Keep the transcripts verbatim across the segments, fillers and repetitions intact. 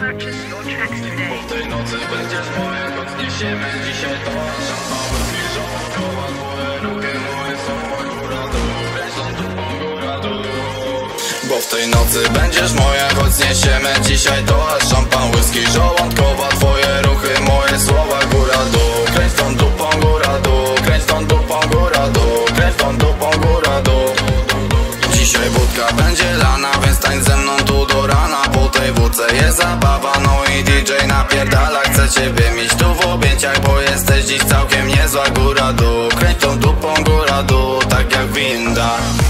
purchase your tracks today. Bo w tej nocy będziesz moja, choć niesiemy dzisiaj to szampan, whisky, żołądkowa, twoje ruchy, moje słowa, góra dół, kreślą dupą, góra dół. Bo w tej nocy będziesz moja, choć niesiemy dzisiaj to szampan, whisky, żołądkowa, twoje ruchy, moje słowa, góra dół, kręć tą dupą, góra dół, kręć tą dupą, góra dół, kręć tą dupą, góra dół. Dzisiaj wódka będzie lana, więc tańcz ze mną tu do rana. Po tej wódce jest zabawa, no i D J napierdala. Chcę ciebie mieć tu w objęciach, bo jesteś dziś całkiem niezła. Góra dół, kręć tą dupą, góra dół, tak jak winda.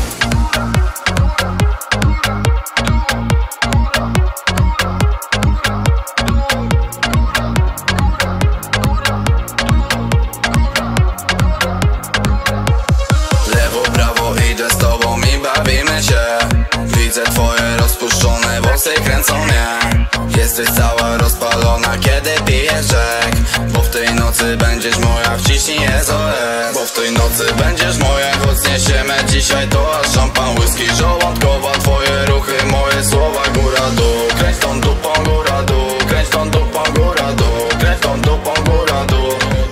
Lewo, prawo, idę z tobą i bawimy się. Widzę twoje rozpuszczone włosy, kręcą mnie. Jesteś cała rozpalona, kiedy pijesz Jack. Bo w tej nocy będziesz moja, wciśnij S O S. Bo w tej nocy będziesz moja, choć niesiemy dzisiaj to aż szampan, whisky, żołądkowa, twoje ruchy, moje słowa, góra dół, kręć tą dupą, góra dół, kręć tą dupą, góra dół, kręć tą dupą, góra dół.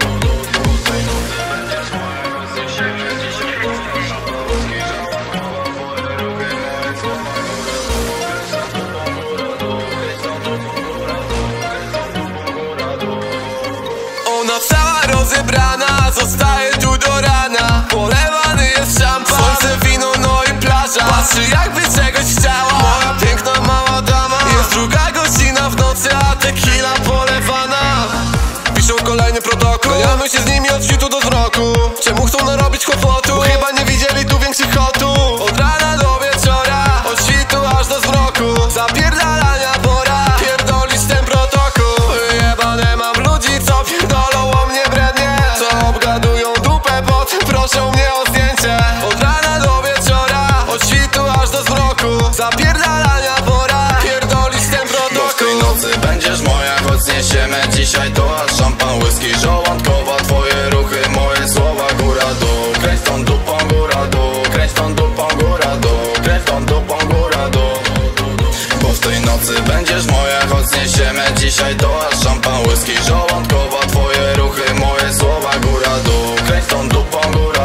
Ona cała rozebrana, zostaje tu do rana. Polewany jest szampan, słońce, wino, no i plaża. Patrzy jakby czegoś chciała, moja piękna mała dama. Jest druga godzina w nocy, a tequila polewana. Piszą kolejny protokół, klejamy się z nimi od świtu do wzroku. Czemu chcą narobić kłopotu? Bo chyba nie widzieli tu większych kotów. Od rana do wieczora, od świtu aż do zmroku. Zapierdalania pora, pierdolisz ten protokół. Jebane mam ludzi, co pierdolą o mnie brednie, co obgadują dupę, potem proszą mnie o zdjęcie. Od rana do wieczora, od świtu aż do zmroku. Zapierdalania pora, pierdolisz ten protokół. Bo w tej nocy będziesz moja, choć niesiemy dzisiaj to aż szampan, whisky, żołądkowa, twoje ruchy, moje słowa, góra dół, kręć tą dupą, góra dół, kręć tą dupą, góra dół, kręć tą dupą, góra dół. Bo w tej nocy będziesz moja, choć niesiemy dzisiaj to aż szampan, whisky, żołądkowa, twoje ruchy, moje słowa, góra dół, kręć tą dupą, góra